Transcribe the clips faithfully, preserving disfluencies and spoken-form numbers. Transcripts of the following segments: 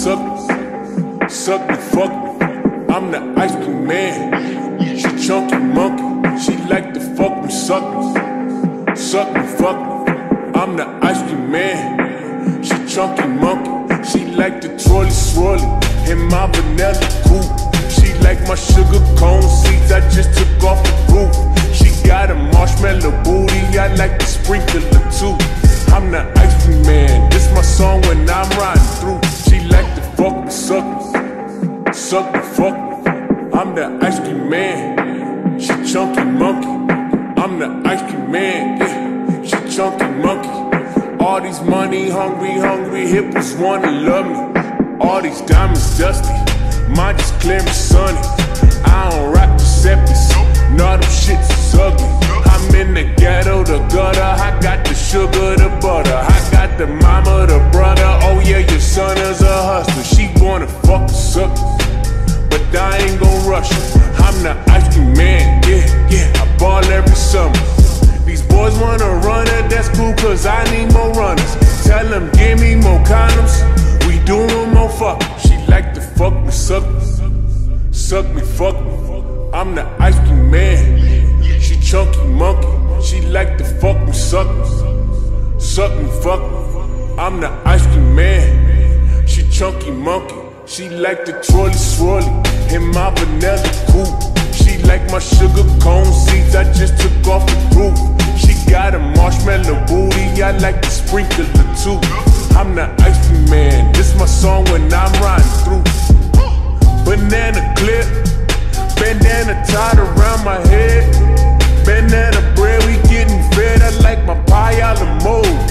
suck me, suck me, fuck me. I'm the ice cream man. She chunky monkey. She like to fuck me, suck me, suck me, fuck me. I'm the ice cream man. She chunky monkey. She like the trolley swirly in my vanilla coupe. She like my sugar cone seeds. I just took off the roof. She got a marshmallow booty. I like the sprinkler too. I'm the ice cream man. This my song when I'm riding through. She like to fuck me, suck me, suck me, fuck me. I'm the ice cream man. She chunky monkey. I'm the ice cream man. Yeah. She chunky monkey. All these money hungry, hungry hippos wanna love me. All these diamonds dusty. Mine just clear and sunny. I don't rock Giuseppe's. No, them shits is ugly. I'm in the ghetto, the gutter. I got the sugar, the butter. I got the mama, the brother. Oh yeah, your son is a hustler. She wanna fuck the suckers, but I ain't gon' rush her. I'm the ice cream man, yeah, yeah. I ball every summer. These boys wanna run it, that's cool, cause I need more runners. Tell them, give me more condoms. We doing more fucking. She like to fuck me, suck me, suck me, fuck me. I'm the ice cream man. She chunky monkey. She like to fuck me, suck me, suck me, fuck me. I'm the ice cream man. She chunky monkey. She like the trolley swirly in my vanilla coupe. She like my sugar cone seeds. I just took off the roof. She got a marshmallow booty. I like the sprinkler too. I'm the ice cream man. This my song when I'm riding through. Banana clip, bandana tied around my head. Banana bread, we getting fed. I like my pie a la mode.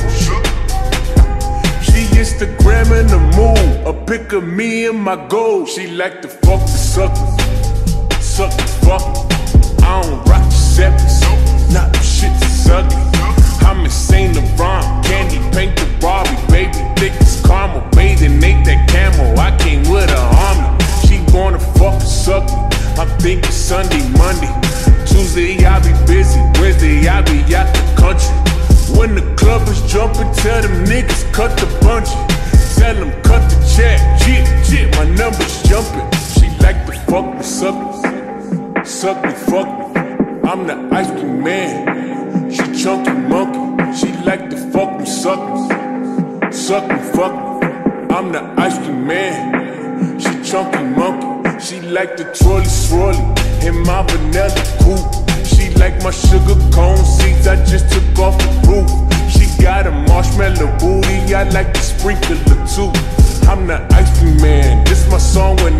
She Instagramming the mood. A pic of me and my gold. She like to fuck the suckers, suck the fuck. I don't rock Giuseppe's. Not them shits is ugly. I'm insane to rhyme. Candy paint the Barbie, baby. Thick as caramel. Bathing, ate that camel. I came with a army. She wanna fuck and suck me. I'm thinking Sunday, Monday. Tuesday I be busy. Wednesday I be out the country. When the club is jumping, tell them niggas cut the bungee. Tell them cut the check. Jit, jit, my number's jumping. She like to fuck me, suck me, suck me, fuck me. I'm the ice cream man. She chunky monkey. She like to fuck me, suck me, suck me, fuck me. I'm the ice cream man. She chunky monkey. She like the trolley swirly in my vanilla coupe. She like my sugar cone seeds. I just took off the roof. She got a marshmallow booty. I like the sprinkler too. I'm the ice cream man. This my song when